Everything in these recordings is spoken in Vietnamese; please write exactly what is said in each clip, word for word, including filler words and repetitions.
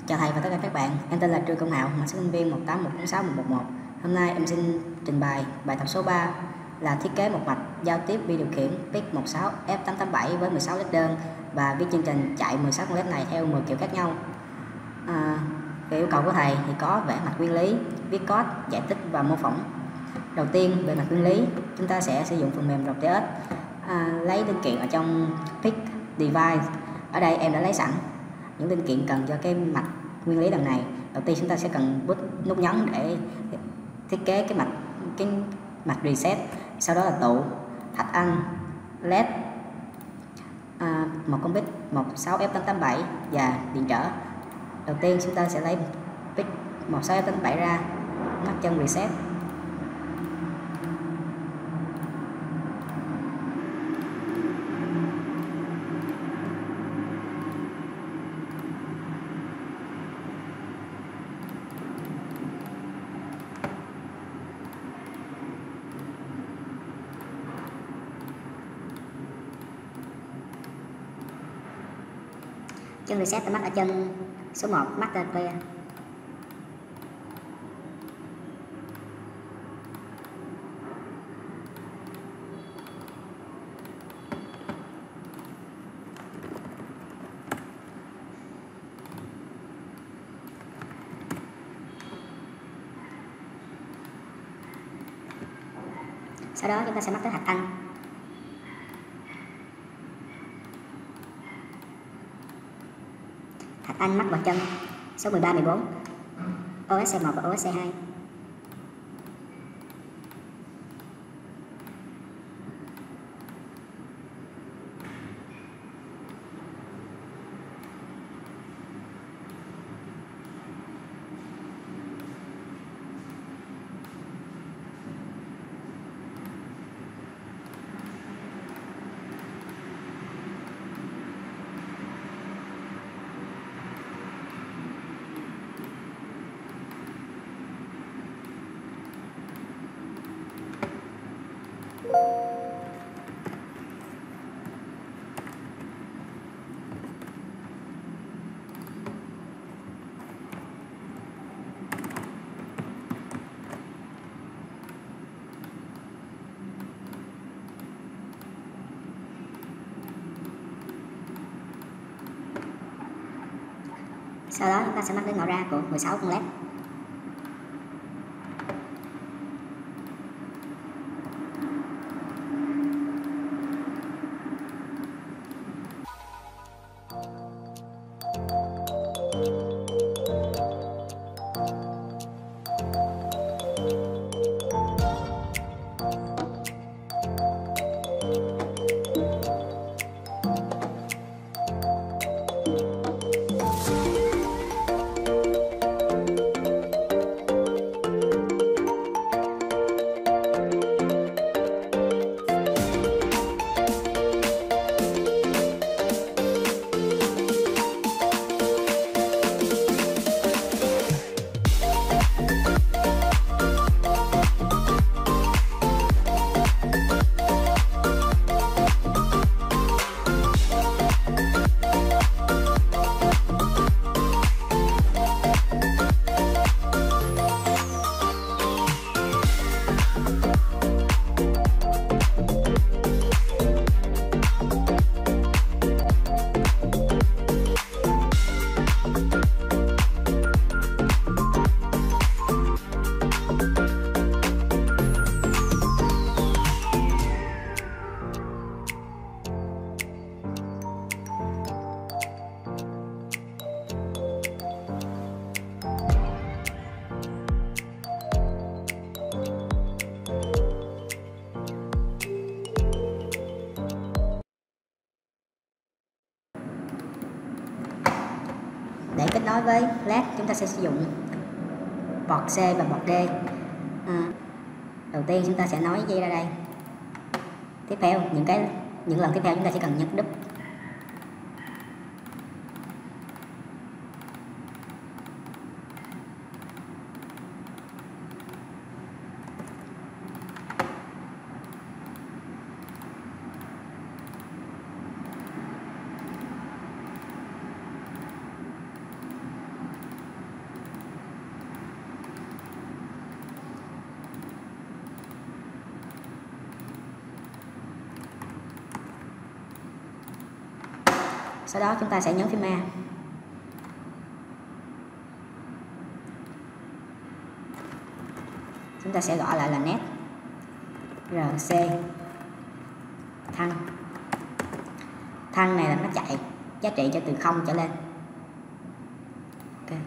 Chào thầy và tất cả các bạn, em tên là Trương Công Hạo, học sinh viên một tám một bốn sáu một một một. Hôm nay em xin trình bày bài tập số ba là thiết kế một mạch giao tiếp vi điều khiển pê i xê một sáu F tám tám bảy với mười sáu led đơn và viết chương trình chạy mười sáu con led này theo mười kiểu khác nhau. À, về yêu cầu của thầy thì có vẽ mạch nguyên lý, viết code, giải thích và mô phỏng. Đầu tiên về mạch nguyên lý, chúng ta sẽ sử dụng phần mềm rờ tê ét, à, lấy linh kiện ở trong pick device. Ở đây em đã lấy sẵn những linh kiện cần cho cái mạch nguyên lý lần này. Đầu tiên chúng ta sẽ cần bút nút nhấn để thiết kế cái mạch cái mạch reset, sau đó là tụ, thạch anh, led, à, một con bit một sáu F tám tám bảy và điện trở. Đầu tiên chúng ta sẽ lấy bit một sáu F tám tám bảy ra, ngắt chân reset. Chân reset ta mắc ở chân số một, master clear. Sau đó chúng ta sẽ mắc tới thạch anh. Thạch anh mắc vào chân số mười ba, mười bốn, ô ét xê một và ô ét xê hai. Sau đó chúng ta sẽ mắc đến ngõ ra của mười sáu con led. Để kết nối với led, chúng ta sẽ sử dụng port C và port D. À, đầu tiên chúng ta sẽ nối dây ra đây. Tiếp theo, những cái những lần tiếp theo chúng ta chỉ cần nhấn đúp. Sau đó chúng ta sẽ nhấn phím A. Chúng ta sẽ gọi lại là net rc thăng. Thăng này là nó chạy giá trị cho từ không trở lên. Ok.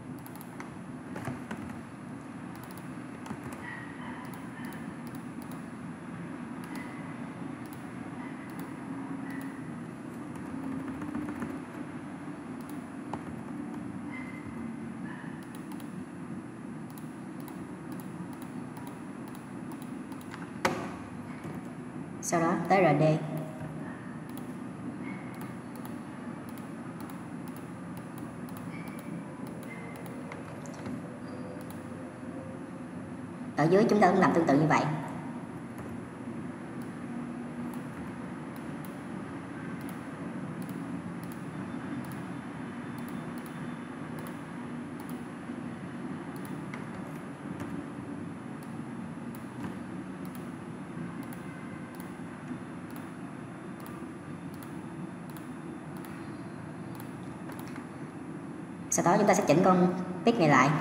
Sau đó tới rd. Ở dưới chúng ta cũng làm tương tự như vậy. Sau đó chúng ta sẽ chỉnh con pick này lại.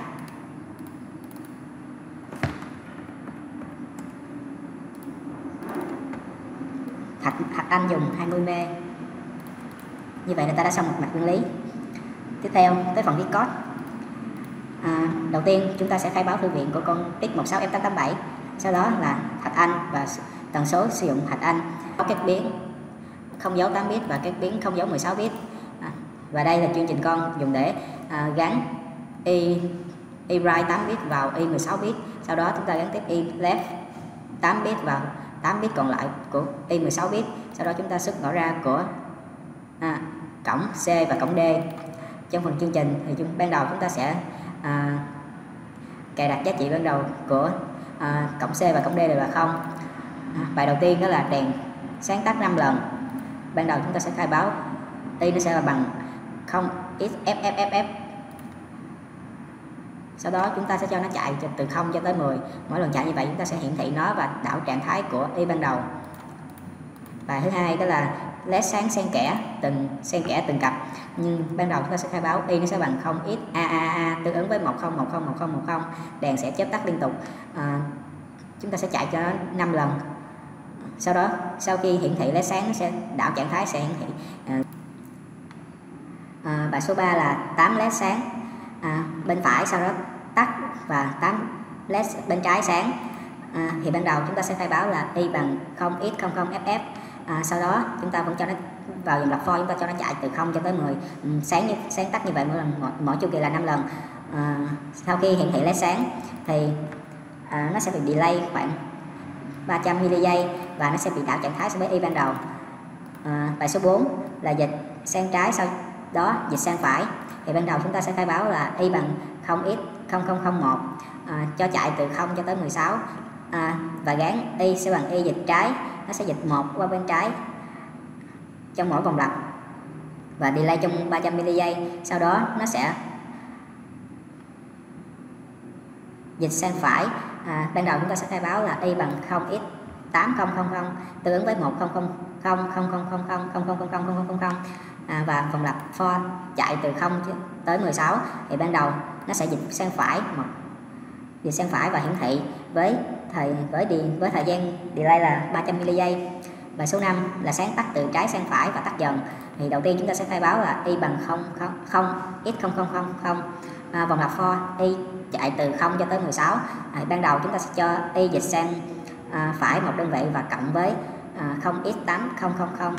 Hạt, hạt anh dùng hai mươi mê. Như vậy là ta đã xong một mạch nguyên lý. Tiếp theo tới phần viết code. À, đầu tiên chúng ta sẽ khai báo thư viện của con pick một sáu F tám tám bảy. Sau đó là hạt anh và tần số sử dụng hạt anh, có các biến không dấu tám bit và các biến không dấu mười sáu bit. À, và đây là chương trình con dùng để à, gắn y y right tám bit vào y mười sáu bit. Sau đó chúng ta gắn tiếp y left tám bit vào tám bit còn lại của y mười sáu bit. Sau đó chúng ta xuất ngõ ra của à, cổng C và cổng D. Trong phần chương trình thì chúng, ban đầu chúng ta sẽ à, cài đặt giá trị ban đầu của à, cổng C và cổng D đều là không. À, bài đầu tiên đó là đèn sáng tắt năm lần. Ban đầu chúng ta sẽ khai báo y nó sẽ là bằng không x f f f f. Sau đó chúng ta sẽ cho nó chạy từ không cho tới mười. Mỗi lần chạy như vậy chúng ta sẽ hiển thị nó và đảo trạng thái của y ban đầu. Bài thứ hai đó là led sáng xen kẽ từng xen kẽ từng cặp. Nhưng ban đầu chúng ta sẽ khai báo y nó sẽ bằng không x a a a tương ứng với một không một không một không một không. Đèn sẽ chớp tắt liên tục. À, chúng ta sẽ chạy cho nó năm lần. Sau đó sau khi hiển thị led sáng nó sẽ đảo trạng thái sẽ hiển thị. À, à, bài số ba là tám led sáng à, bên phải, sau đó tắt và tám led bên trái sáng. À, thì ban đầu chúng ta sẽ khai báo là y bằng không x không không f f. À, sau đó chúng ta vẫn cho nó vào dòng lặp for, chúng ta cho nó chạy từ không cho tới mười. Ừ, sáng như sáng tắt như vậy mỗi lần mỗi, mỗi chu kỳ là năm lần. À, sau khi hiển thị led sáng thì à, nó sẽ bị delay khoảng ba trăm mi li giây và nó sẽ bị đảo trạng thái so với y ban đầu. À, bài số bốn là dịch sang trái, sau đó dịch sang phải. Thì ban đầu chúng ta sẽ khai báo là y bằng không x không không không một à, cho chạy từ không cho tới mười sáu. À, và gán y sẽ bằng y dịch trái, nó sẽ dịch một qua bên trái trong mỗi vòng lặp và delay trong ba trăm mi li giây. Sau đó nó sẽ dịch sang phải. À, ban đầu chúng ta sẽ khai báo là y bằng không x tám không không không tương ứng với một không không không không không không không không không không không không không không. À, và vòng lặp for chạy từ không tới mười sáu thì ban đầu nó sẽ dịch sang phải, một dịch sang phải và hiển thị với thời với đi với thời gian delay là ba trăm mi li giây. Và số năm là sáng tắt từ trái sang phải và tắt dần. Thì đầu tiên chúng ta sẽ khai báo là y bằng không không x không không không không. À, vòng lặp for y chạy từ không cho tới mười sáu. À, ban đầu chúng ta sẽ cho y dịch sang à, phải một đơn vị và cộng với à, không x tám không không không.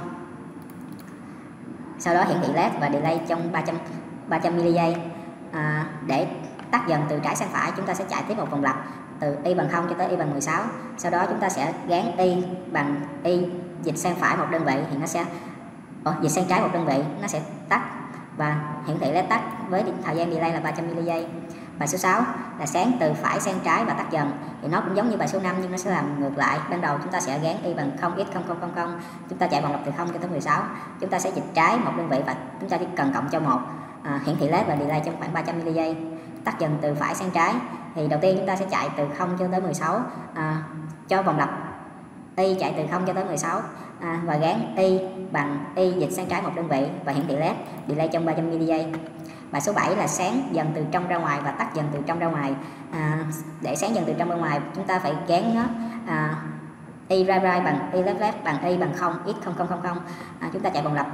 Sau đó hiển thị led và delay trong ba trăm mi li giây. À, để tắt dần từ trái sang phải, chúng ta sẽ chạy tiếp một vòng lặp từ y bằng không cho tới y bằng mười sáu. Sau đó chúng ta sẽ gán y bằng y dịch sang phải một đơn vị thì nó sẽ Ồ, dịch sang trái một đơn vị, nó sẽ tắt và hiển thị led tắt với thời gian delay là ba trăm mi li giây. Bài số sáu là sáng từ phải sang trái và tắt dần. Thì nó cũng giống như bài số năm nhưng nó sẽ làm ngược lại. Ban đầu chúng ta sẽ gán y bằng không x không không không không. Chúng ta chạy vòng lặp từ không cho tới mười sáu. Chúng ta sẽ dịch trái một đơn vị và chúng ta chỉ cần cộng cho một. À, hiển thị led và delay trong khoảng ba trăm mi li giây. Tắt dần từ phải sang trái. Thì đầu tiên chúng ta sẽ chạy từ không cho tới mười sáu. À, cho vòng lặp y chạy từ không cho tới mười sáu, à, và gán y bằng y dịch sang trái một đơn vị và hiển thị led delay trong ba trăm mi li giây. Bài số bảy là sáng dần từ trong ra ngoài và tắt dần từ trong ra ngoài. À, để sáng dần từ trong ra ngoài chúng ta phải gán nó à, y right right bằng y left left bằng y bằng không x không không không không. À, chúng ta chạy vòng lặp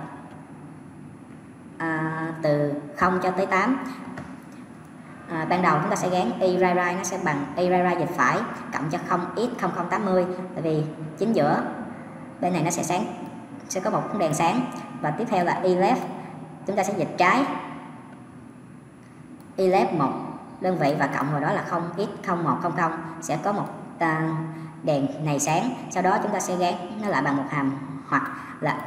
à, từ không cho tới tám. À, ban đầu chúng ta sẽ gán y right right nó sẽ bằng y right right dịch phải cộng cho không x không không tám mươi, tại vì chính giữa bên này nó sẽ sáng, sẽ có một bóng đèn sáng. Và tiếp theo là y left, chúng ta sẽ dịch trái y left một đơn vị và cộng vào đó là không x không một không không, sẽ có một à, đèn này sáng. Sau đó chúng ta sẽ gán nó lại bằng một hàm, hoặc là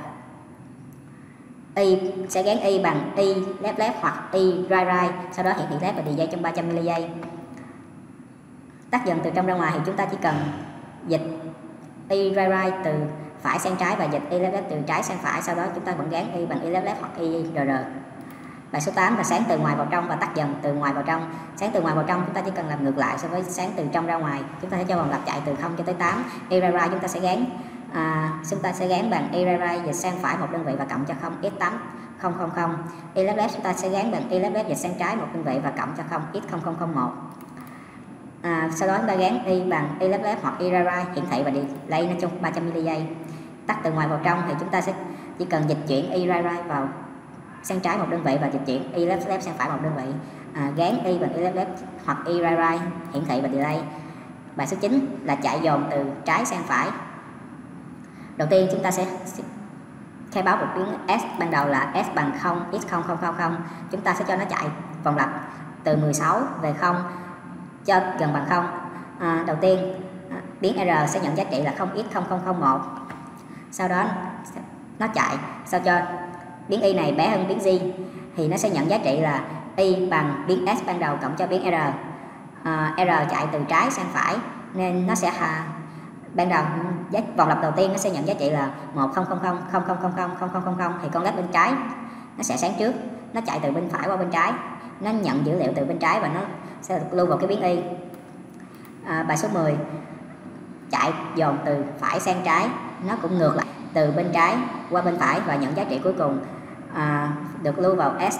y sẽ gán y bằng y left left hoặc y right right, sau đó hiển thị led và delay trong ba trăm mi li giây. Tắt dần từ trong ra ngoài thì chúng ta chỉ cần dịch y right right từ phải sang trái và dịch y left left từ trái sang phải, sau đó chúng ta vẫn gán y bằng y left left hoặc y rờ rờ. Bài số tám là sáng từ ngoài vào trong và tắt dần từ ngoài vào trong. Sáng từ ngoài vào trong chúng ta chỉ cần làm ngược lại so với sáng từ trong ra ngoài. Chúng ta sẽ cho vòng lặp chạy từ không cho tới tám. Y right right chúng ta sẽ gán à, chúng ta sẽ gán bằng y right right dịch sang phải một đơn vị và cộng cho không x tám không không không. Y left left chúng ta sẽ gán bằng y left left dịch sang trái một đơn vị và cộng cho không x không không không một. À, sau đó chúng ta gán y bằng y left left hoặc y right right hiển thị và delay nó trong ba trăm mi li giây. Tắt từ ngoài vào trong thì chúng ta sẽ chỉ cần dịch chuyển y right right vào sang trái một đơn vị và dịch chuyển y left left sang phải một đơn vị. À, gán y bằng y left left hoặc y right right hiển thị và delay. Bài số chín là chạy dồn từ trái sang phải. Đầu tiên chúng ta sẽ khai báo một biến S ban đầu là S bằng không x không không không không. Chúng ta sẽ cho nó chạy vòng lặp từ mười sáu về không cho gần bằng không. À, đầu tiên biến R sẽ nhận giá trị là không x không không không một. Sau đó nó chạy sao cho biến y này bé hơn biến z thì nó sẽ nhận giá trị là y bằng biến S ban đầu cộng cho biến R. À, R chạy từ trái sang phải nên nó sẽ à, ban đầu vòng lặp đầu tiên nó sẽ nhận giá trị là một không không không không không không không không không không, thì con led bên trái nó sẽ sáng trước, nó chạy từ bên phải qua bên trái, nó nhận dữ liệu từ bên trái và nó sẽ lưu vào cái biến y. À, bài số mười chạy dồn từ phải sang trái, nó cũng ngược lại từ bên trái qua bên phải và nhận giá trị cuối cùng à, được lưu vào S.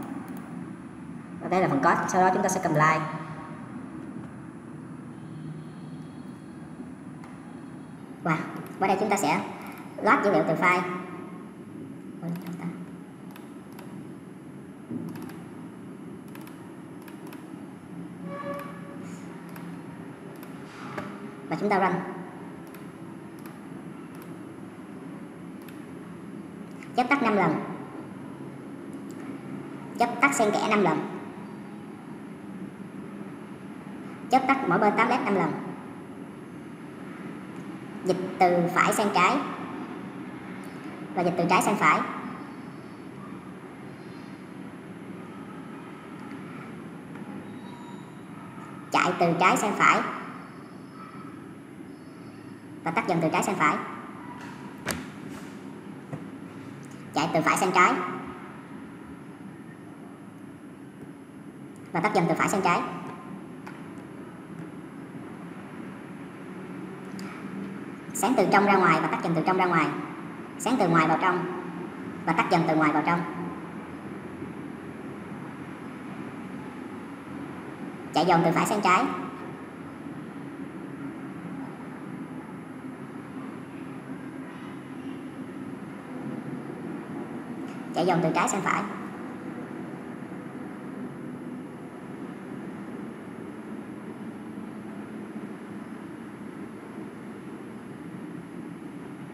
Và đây là phần code, sau đó chúng ta sẽ cầm like. Wow, qua đây chúng ta sẽ load dữ liệu từ file. Và chúng ta run. Chớp tắt năm lần. Chớp tắt xen kẽ năm lần. Chớp tắt mỗi bên tám led năm lần. Dịch từ phải sang trái và dịch từ trái sang phải. Chạy từ trái sang phải và tắt dần từ trái sang phải. Chạy từ phải sang trái và tắt dần từ phải sang trái. Sáng từ trong ra ngoài và tắt dần từ trong ra ngoài. Sáng từ ngoài vào trong và tắt dần từ ngoài vào trong. Chạy dồn từ phải sang trái. Chạy dồn từ trái sang phải.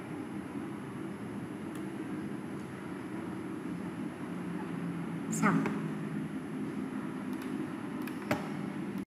Xong.